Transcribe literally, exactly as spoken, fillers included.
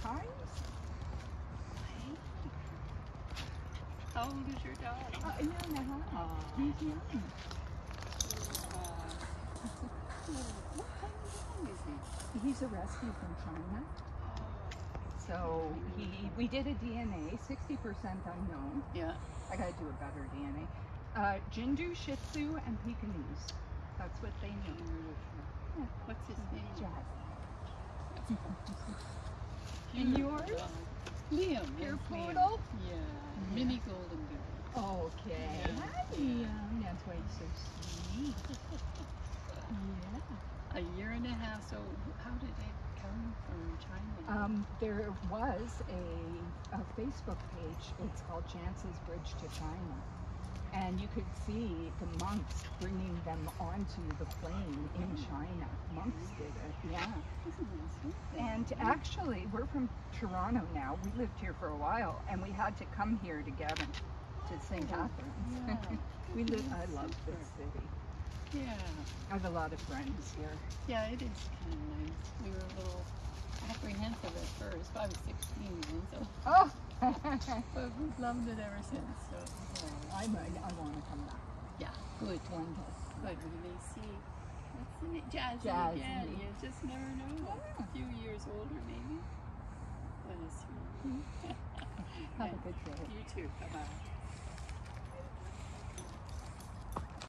times. How old is your dog? Uh, a year and a half. Aw. He's young. What kind of dog is he? He's a rescue from China. So he, we did a D N A, sixty percent unknown. Yeah. I gotta do a better D N A. Uh, Jindu, Shih Tzu, and Pekingese. That's what they know. Yeah. What's his name? Jazz. Cute And yours? dog. Liam. Your Yes, Liam. poodle? Yeah. Yeah. Mini golden doodle. Okay. Yeah. Hi, Liam. That's why he's so sweet. Yeah. A year and a half. So how did it come from China? Um, there was a, a Facebook page. It's called Jance's Bridge to China. And you could see the monks bringing them onto the plane in China. Monks did it, yeah. Isn't that sweet? And actually, we're from Toronto now. We lived here for a while, and we had to come here together to Saint Catharines. Yeah. we live. I love this city. Yeah. I have a lot of friends here. Yeah, it is kind of nice. We were a little apprehensive at first. I was sixteen then, so. Oh! But we've loved it ever since. So. Oh, I might. I want to come back Yeah, good. one day. Good. We may see. What's the name? Jazzy, Jazzy. again. You just never know. Yeah. A few years older, maybe. That is sweet. Have a good day. You too. Bye bye.